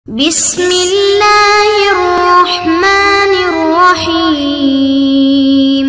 بسم اللہ الرحمن الرحیم۔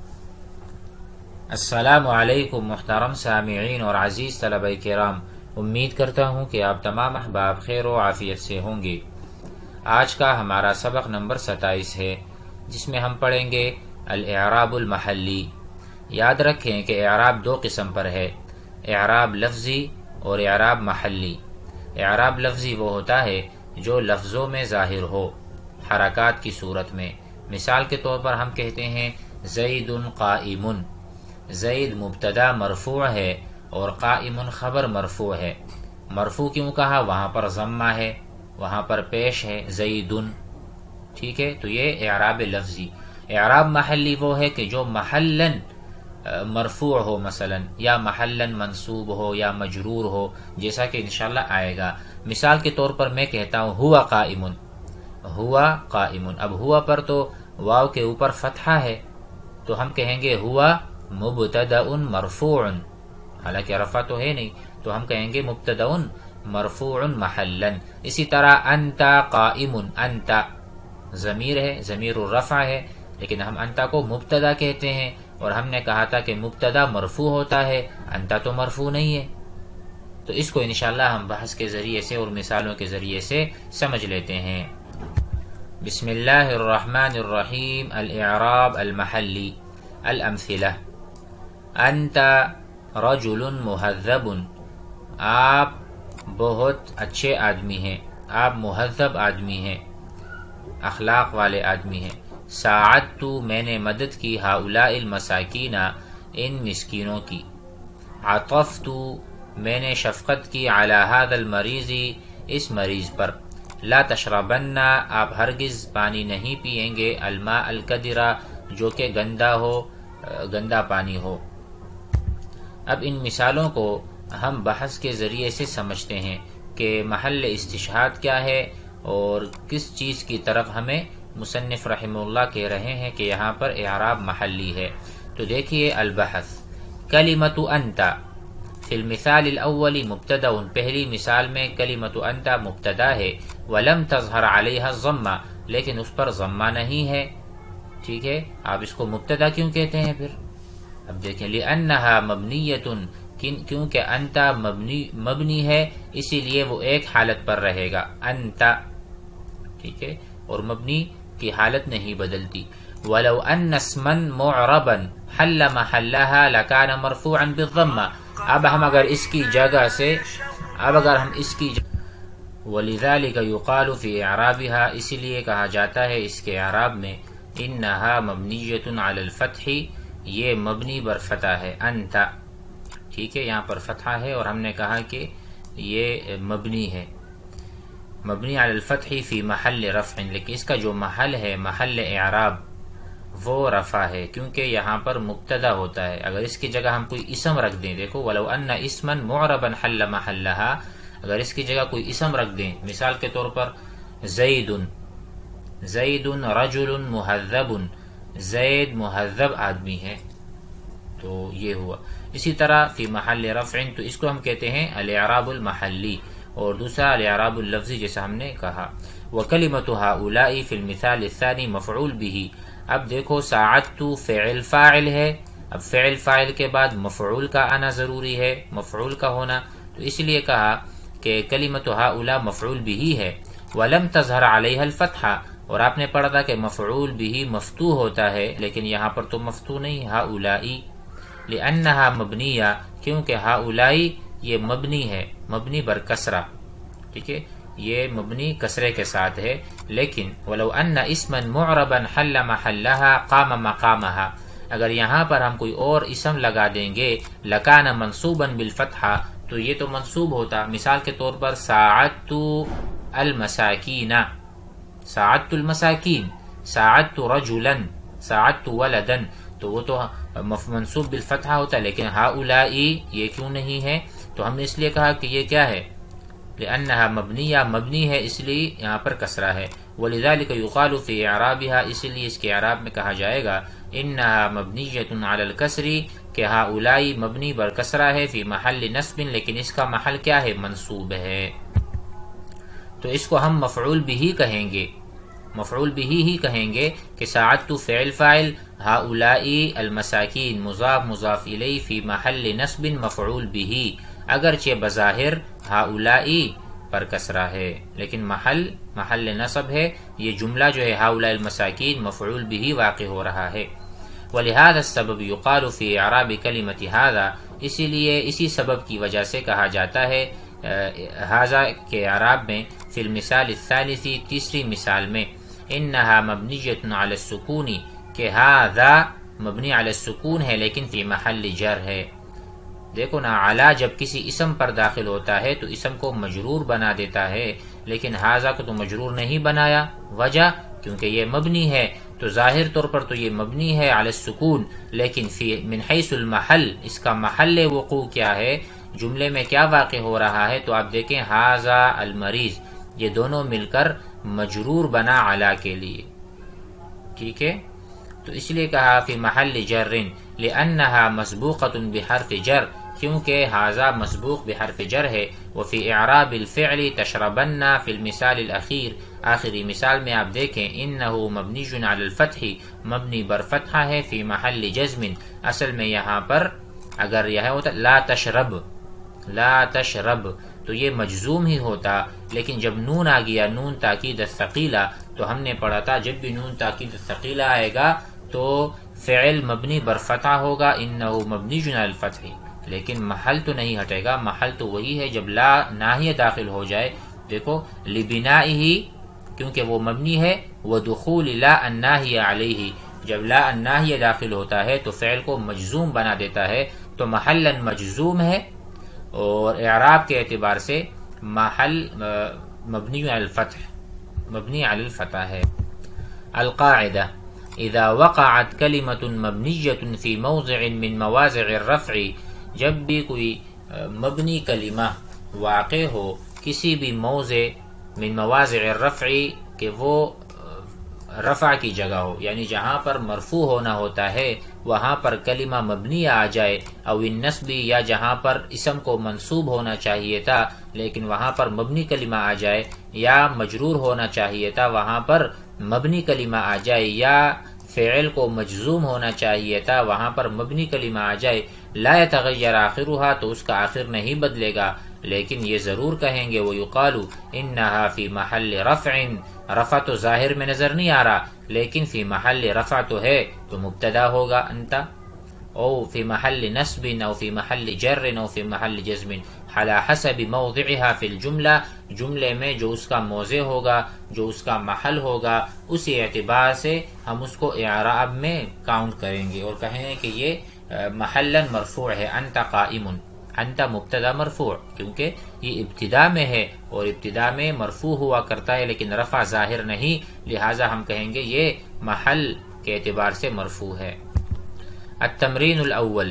السلام علیکم محترم سامعین اور عزیز طلبہ کرام، امید کرتا ہوں کہ آپ تمام احباب خیر و عافیت سے ہوں گے۔ آج کا ہمارا سبق نمبر 27 ہے، جس میں ہم پڑھیں گے الاعراب المحلی۔ یاد رکھیں کہ اعراب دو قسم پر ہے، اعراب لفظی اور اعراب محلی۔ اعراب لفظی وہ ہوتا ہے جو لفظوں میں ظاہر ہو، حرکات کی صورت میں۔ مثال کے طور پر ہم کہتے ہیں زید قائم، زید مبتدا مرفوع ہے اور قائم خبر مرفوع ہے۔ مرفوع کیوں کہا؟ وہاں پر ضمہ ہے، وہاں پر پیش ہے زید، ٹھیک ہے۔ تو یہ اعراب لفظی۔ اعراب محلی وہ ہے کہ جو محلاً مرفوع ہو مثلا، یا محلاً منصوب ہو یا مجرور ہو، جیسا کہ انشاءاللہ آئے گا۔ مثال کے طور پر میں کہتا ہوں ہوا قائم، ہوا قائم۔ اب ہوا پر تو واو کے اوپر فتحہ ہے، تو ہم کہیں گے ہوا مبتدأ مرفوع، حالانکہ رفع تو ہے نہیں، تو ہم کہیں گے مبتدأ مرفوع محلاً۔ اسی طرح انت قائم، انت ضمیر ہے، ضمیر الرفع ہے، لیکن ہم انت کو مبتدا کہتے ہیں، اور ہم نے کہا تھا کہ مبتدا مرفوع ہوتا ہے، انت تو مرفوع نہیں ہے۔ تو اس کو انشاءاللہ ہم بحث کے ذریعے سے اور مثالوں کے ذریعے سے سمجھ لیتے ہیں۔ بسم اللہ الرحمن الرحیم۔ الاعراب المحلی۔ الامثلہ: انت رجل مہذب، آپ بہت اچھے آدمی ہیں، آپ مہذب آدمی ہیں، اخلاق والے آدمی ہیں۔ ساعدت، میں نے مدد کی، ہؤلاء المساکین، ان مسکینوں کی۔ عطفت، میں نے شفقت کی، علی ھذا المریض، اس مریض پر۔ لا تشربن، آپ ہرگز پانی نہیں پیئیں گے، الماء القدر، جو کہ گندا ہو، گندا پانی ہو۔ اب ان مثالوں کو ہم بحث کے ذریعے سے سمجھتے ہیں کہ محل استشہاد کیا ہے اور کس چیز کی طرف ہمیں مصنف رحمہ اللہ کہہ رہے ہیں کہ یہاں پر اعراب محلی ہے۔ تو دیکھیے البحث: کلمۃ انت فی المثال الاول مبتدا، پہلی مثال میں کلمۃ انت مبتدا ہے، ولم تظہر علیہا الضمہ، لیکن اس پر ضمہ نہیں ہے، ٹھیک ہے۔ آپ اس کو مبتدا کیوں کہتے ہیں پھر؟ اب دیکھیں، لأنہا مبنیۃ، کیونکہ انت مبنی ہے، اسی لیے وہ ایک حالت پر رہے گا، انت، ٹھیک ہے، اور مبنی کی حالت نہیں بدلتی۔ ولو ان اسما معربا حل محلها لکان مرفوعا بالضمہ، اب ہم اگر اس کی جگہ سے، ولذلك يقال في اعرابها، اسی لیے کہا جاتا ہے اس کے اعراب میں، انہا مبنیۃ علی الفتح، یہ مبنی بر فتح ہے، انت، ٹھیک ہے، یہاں پر فتحہ ہے اور ہم نے کہا کہ یہ مبنی ہے، مبنی علی الفتح فی محل رفع، لیکن اس کا جو محل ہے، محل اعراب، وہ رفع ہے، کیونکہ یہاں پر مبتدا ہوتا ہے۔ اگر اس کی جگہ ہم کوئی اسم رکھ دیں، دیکھو ولو ان اسما معربا حل محلها، اگر اس کی جگہ کوئی اسم رکھ دیں، مثال کے طور پر زید، زید رجل مہذب، زید مہذب آدمی ہے، تو یہ ہوا۔ اسی طرح فی محل رفع، تو اس کو ہم کہتے ہیں الاعراب المحلی، اور دوسرا الاعراب اللفظی جیسا ہم نے کہا۔ وکلمۃ ہؤلاء فی المثال الثانی مفعول به، اب دیکھو ساعدت فعل فاعل ہے، اب فعل فاعل کے بعد مفعول کا آنا ضروری ہے، مفعول کا ہونا، تو اس لیے کہا کہ کلمۃ ہؤلاء مفعول به ہے، ولم تظہر علیہ الفتحہ، اور آپ نے پڑھا تھا کہ مفعول به مفتوح ہوتا ہے، لیکن یہاں پر تو مفتوح نہیں، ہؤلاء، لأنہا مبنیہ، کیونکہ ہؤلاء یہ مبنی ہے، مبنی بر کسرہ، ٹھیک ہے، یہ مبنی کسرے کے ساتھ ہے۔ لیکن ولو ان اسما معربا حل محلها قام مقامها، اگر یہاں پر ہم کوئی اور اسم لگا دیں گے، لکان منصوبا بالفتحہ، تو یہ تو منصوب ہوتا۔ مثال کے طور پر ساعدت المساکین، ساعدت المساکین، ساعدت رجلا، ساعدت ولدا، تو وہ تو منصوب بالفتحہ ہوتا، لیکن ہؤلاء یہ کیوں نہیں ہے؟ تو ہم نے اس لیے کہا کہ یہ کیا ہے، لأنہا مبنیہ، مبنی ہے، اس لیے یہاں پر کسرہ ہے۔ ولذلك يقال في اعرابها، اس لیے اس کے اعراب میں کہا جائے گا انہا مبنیۃ علی الکسر، کہ ہؤلاء مبنی بر کسرہ ہے، فی محل نصب، لیکن اس کا محل کیا ہے، منصوب ہے۔ تو اس کو ہم مفعول بھی کہیں گے، مفعول بھی ہی کہیں گے کہ ساعدت فعل فاعل، ہؤلائی المساکین مضاف مضاف الیہ فی محل نصب مفعول بھی، اگرچہ بظاہر ہؤلائی پر کسرہ ہے لیکن محل نصب ہے، یہ جملہ جو ہے ہؤلائی المساکین مفعول بھی واقع ہو رہا ہے۔ ولہذا السبب یقال فی اعراب کلمۃ ھذا، اسی لیے اسی سبب کی وجہ سے کہا جاتا ہے ھذا کے اعراب میں، فی المثال الثالث تیسری مثال میں، انہا مبنیۃ علی السکون، کہ ھذا مبنی علی السکون ہے لیکن فی محل جر ہے۔ دیکھو نا، علی جب کسی اسم پر داخل ہوتا ہے تو اسم کو مجرور بنا دیتا ہے، لیکن ھذا کو تو مجرور نہیں بنایا، وجہ کیونکہ یہ مبنی ہے، تو ظاہر طور پر تو یہ مبنی ہے علی السکون، لیکن فی من حیث المحل، اس کا محل وقوع کیا ہے، جملے میں کیا واقع ہو رہا ہے، تو آپ دیکھیں ھذا المریض، یہ دونوں مل کر مجرور بنا علی کے لیے، ٹھیک ہے، تو اس لیے کہا فی محل جر لأنہا مسبوقۃ بحرف جر، کیونکہ ھذا مسبوق بحرف جر ہے، وفی اعراب الفعل تشربن فی المثال الاخیر، آخری مثال میں آپ دیکھیں انہو مبنی علی الفتح، مبنی بر فتحہ ہے، فی محل جزم، اصل میں یہاں پر اگر یہ ہوتا لا تشرب تو یہ مجزوم ہی ہوتا، لیکن جب نون آ گیا، نون تاکید الثقیلہ، تو ہم نے پڑھا تھا جب بھی نون تاکید الثقیلہ آئے گا تو فعل مبنی بر فتح ہوگا، انہو مبنی علی الفتح، لیکن محل تو نہیں ہٹے گا، محل تو وہی ہے جب لا ناہیہ داخل ہو جائے، دیکھو لبنائہ کیونکہ وہ مبنی ہے، ودخول لا الناہیہ علیہ، جب لا الناہیہ داخل ہوتا ہے تو فعل کو مجزوم بنا دیتا ہے، تو محلا مجزوم ہے، اور اعراب کے اعتبار سے محل مبنی علی الفتح، مبنی علی الفتح ہے۔ القاعدہ اذا وقعت کلمۃ مبنیۃ فی موضع من مواضع الرفع، جب بھی کوئی مبنی کلمہ واقع ہو کسی بھی موضع من مواضع الرفع، کہ وہ رفع کی جگہ ہو، یعنی جہاں پر مرفوع ہونا ہوتا ہے وہاں پر کلمہ مبنی آ جائے، او النصب، یا جہاں پر اسم کو منصوب ہونا چاہیے تھا لیکن وہاں پر مبنی کلمہ آ جائے، یا مجرور ہونا چاہیے تھا وہاں پر مبنی کلمہ آ جائے، یا فعل کو مجزوم ہونا چاہیے تھا وہاں پر مبنی کلمہ آ جائے، لا يتغیر آخرها، تو اس کا آخر نہیں بدلے گا، لیکن یہ ضرور کہیں گے ویقال انہا فی محل رفع، رفع تو ظاہر میں نظر نہیں آ رہا لیکن فی محل رفع تو ہے، تو مبتدا ہوگا انت، او فی محل نصب، او فی محل جر، او فی محل جزم، علی حسب موضعها فی الجملہ، جملے میں جو اس کا موضع ہوگا، جو اس کا محل ہوگا، اسی اعتبار سے ہم اس کو اعراب میں کاؤنٹ کریں گے اور کہیں گے کہ یہ محلا مرفوع ہے، انت قائم، انت مبتدا مرفوع، کیونکہ یہ ابتدا میں ہے اور ابتدا میں مرفوع ہوا کرتا ہے لیکن رفع ظاہر نہیں، لہٰذا ہم کہیں گے یہ محل کے اعتبار سے مرفوع ہے۔ التمرین الاول،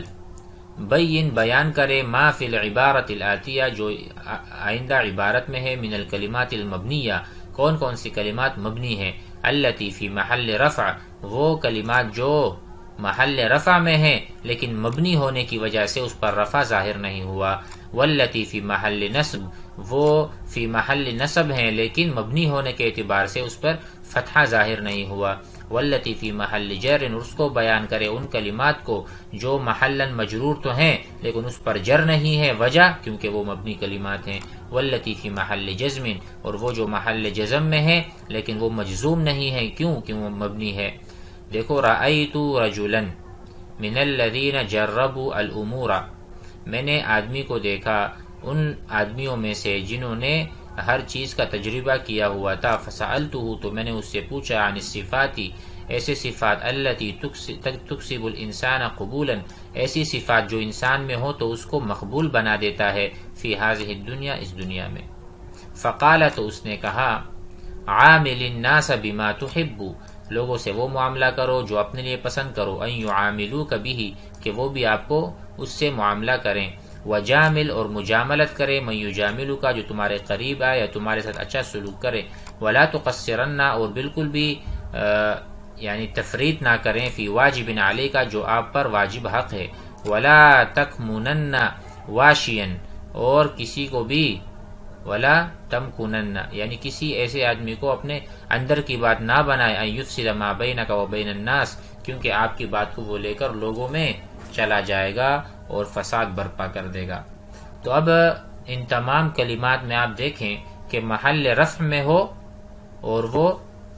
بیان کرے ما فی العبارت الآتیہ، جو آئندہ عبارت میں ہے، من الکلمات المبنیہ، کون کون سی کلمات مبنی ہیں، التی فی محل رفع، وہ کلمات جو محل رفع میں ہے لیکن مبنی ہونے کی وجہ سے اس پر رفع ظاہر نہیں ہوا، واللتی فی محل نصب، وہ فی محل نصب ہیں لیکن مبنی ہونے کے اعتبار سے اس پر فتحہ ظاہر نہیں ہوا، واللتی فی محل جر، اس کو بیان کرے ان کلمات کو جو محلا مجرور تو ہیں لیکن اس پر جر نہیں ہے، وجہ کیونکہ وہ مبنی کلمات ہیں، واللتی فی محل جزم، اور وہ جو محل جزم میں ہے لیکن وہ مجزوم نہیں ہے، کیوں وہ مبنی ہے۔ دیکھو رأیت رجلا من الذین جربوا الامور، میں نے آدمی کو دیکھا ان آدمیوں میں سے جنہوں نے ہر چیز کا تجربہ کیا ہوا تھا، فسألتہ، تو میں نے اس سے پوچھا، عن الصفات، ایسے صفات، التی تکسب الانسان قبولا، ایسی صفات جو انسان میں ہو تو اس کو مقبول بنا دیتا ہے، فی ہذہ الدنیا، اس دنیا میں۔ فقال، تو اس نے کہا، عامل الناس بما تحب، لوگوں سے وہ معاملہ کرو جو اپنے لیے پسند کرو، ان یعاملوک بہ، کہ وہ بھی آپ کو اس سے معاملہ کریں، وجامل، اور مجاملت کرے، من یجاملک، جو تمہارے قریب آئے یا تمہارے ساتھ اچھا سلوک کرے، ولا تقصرن، اور بالکل بھی یعنی تفریط نہ کریں، فی واجب علیک، جو آپ پر واجب حق ہے، ولا تکمنن واشیا، اور کسی کو بھی ولا تمکنن، یعنی کسی ایسے آدمی کو اپنے اندر کی بات نہ بنائے، ان یفسد ما بینک و بین الناس، کیونکہ آپ کی بات کو وہ لے کر لوگوں میں چلا جائے گا اور فساد برپا کر دے گا۔ تو اب ان تمام کلمات میں آپ دیکھیں کہ محل رفع میں ہو اور وہ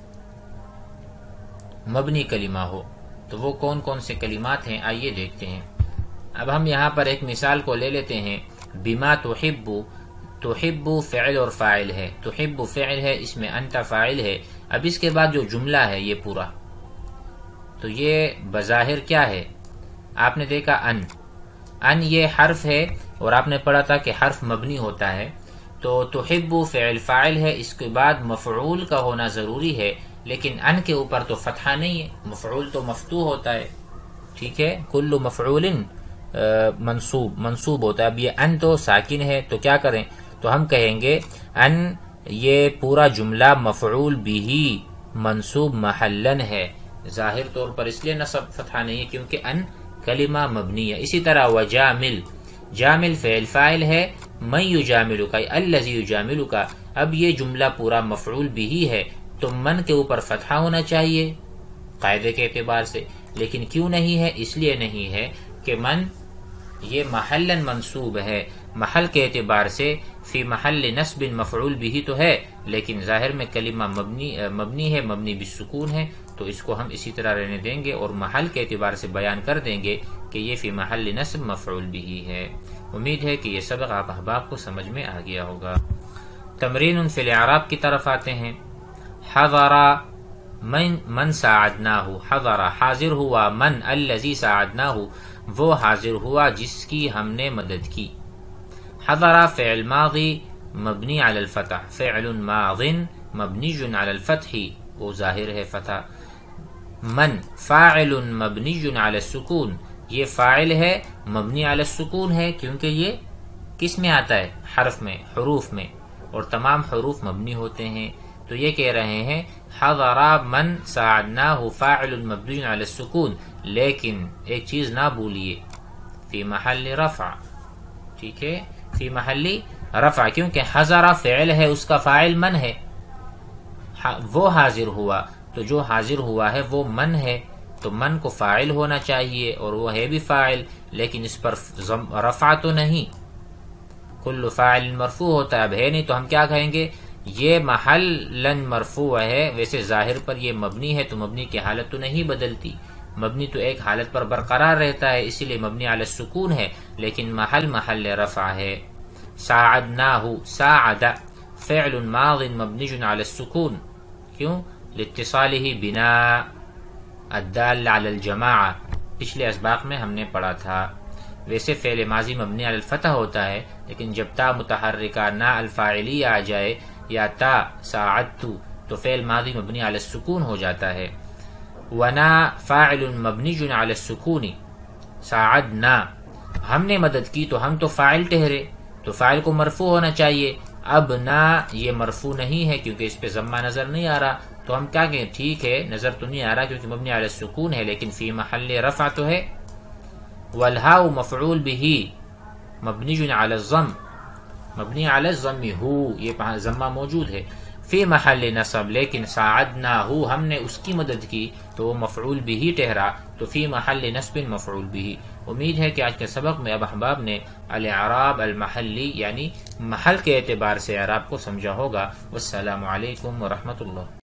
مبنی کلمہ ہو، تو وہ کون کون سے کلمات ہیں آئیے دیکھتے ہیں۔ اب ہم یہاں پر ایک مثال کو لے لیتے ہیں، بما تحب، تحب فعل اور فاعل ہے، تحب فعل ہے، اس میں انت فاعل ہے۔ اب اس کے بعد جو جملہ ہے یہ پورا، تو یہ بظاہر کیا ہے؟ آپ نے دیکھا ان یہ حرف ہے، اور آپ نے پڑھا تھا کہ حرف مبنی ہوتا ہے، تو تحب فعل فاعل ہے، اس کے بعد مفعول کا ہونا ضروری ہے، لیکن ان کے اوپر تو فتحہ نہیں ہے، مفعول تو مفتوح ہوتا ہے، ٹھیک ہے، کل مفعول منصوب ہوتا ہے۔ اب یہ ان تو ساکن ہے، تو کیا کریں؟ تو ہم کہیں گے ان یہ پورا جملہ مفعول بھی منصوب محلن ہے، ظاہر طور پر اس لیے نصب فتحہ نہیں ہے کیونکہ ان کلمہ مبنی ہے۔ اسی طرح وجامل، جامل فعل فاعل ہے، من یجاملک الذی یجاملک، اب یہ جملہ پورا مفعول بھی ہے، تو من کے اوپر فتحہ ہونا چاہیے قاعدے کے اعتبار سے، لیکن کیوں نہیں ہے؟ اس لیے نہیں ہے کہ من یہ محلن منصوب ہے، محل کے اعتبار سے فی محل نصب مفعول بھی تو ہے، لیکن ظاہر میں کلمہ مبنی ہے، مبنی بالسکون ہے، تو اس کو ہم اسی طرح رہنے دیں گے اور محل کے اعتبار سے بیان کر دیں گے کہ یہ فی محل نصب مفعول بھی ہے۔ امید ہے کہ یہ سبق آپ احباب کو سمجھ میں آ گیا ہوگا۔ تمرین فی الاعراب کی طرف آتے ہیں۔ حضر من ساعدناہ، حضر حاضر ہوا، من الذی ساعدناہ وہ حاضر ہوا جس کی ہم نے مدد کی۔ حضر فعل ماضی مبنی علی الفتح، فعل ماض مبنی علی الفتح، وہ ظاہر ہے فتح۔ من فاعل مبنی علی السکون، یہ فاعل ہے مبنی علی السکون ہے، کیونکہ یہ کس میں آتا ہے؟ حرف میں، حروف میں، اور تمام حروف مبنی ہوتے ہیں۔ تو یہ کہہ رہے ہیں حضر من ساعدناہ فاعل مبنی علی السکون، لیکن ایک چیز نہ بھولیے، فی محل رفع، ٹھیک ہے، فی محل رفع، کیونکہ حضر فعل ہے، اس کا فاعل من ہے، وہ حاضر ہوا، تو جو حاضر ہوا ہے وہ من ہے، تو من کو فاعل ہونا چاہیے اور وہ ہے بھی فاعل، لیکن اس پر رفع تو نہیں، کل فاعل مرفوع ہوتا ہے، اب ہے نہیں، تو ہم کیا کہیں گے؟ یہ محلن مرفوع ہے، ویسے ظاہر پر یہ مبنی ہے، تو مبنی کی حالت تو نہیں بدلتی، مبنی تو ایک حالت پر برقرار رہتا ہے، اسی لیے مبنی علی السکون ہے، لیکن محل رفع ہے۔ ساعدناہ، ساعد فعل ماض مبنی علی السکون، کیوں؟ لاتصالہ بنا الدال علی الجماعہ، پچھلے اسباق میں ہم نے پڑھا تھا۔ ویسے فعل ماضی مبنی علی الفتح ہوتا ہے، لیکن جب تا متحرکہ نا الفاعلی آ جائے یا تا ساعدت، تو فعل ماضی مبنی علی السکون ہو جاتا ہے۔ ونا فاعل مبنی علی السکون، ساعدنا ہم نے مدد کی، تو ہم تو فاعل ٹھہرے، تو فاعل کو مرفوع ہونا چاہیے، اب نا یہ مرفوع نہیں ہے کیونکہ اس پہ ضمہ نظر نہیں آ رہا، تو ہم کیا کہیں؟ ٹھیک ہے، نظر تو نہیں آ رہا کیونکہ مبنی علی السکون ہے، لیکن فی محل رفع تو ہے۔ والہاء مفعول به مبنی علی الضم، مبنی علی الضم ہو، یہ ضمہ موجود ہے، فی محل نصب، لیکن ساعدناہ ہم نے اس کی مدد کی تو وہ مفعول به ٹھہرا، تو فی محل نصب مفعول به۔ امید ہے کہ آج کے سبق میں اب احباب نے الاعراب المحلی یعنی محل کے اعتبار سے اعراب کو سمجھا ہوگا۔ والسلام علیکم ورحمۃ اللہ۔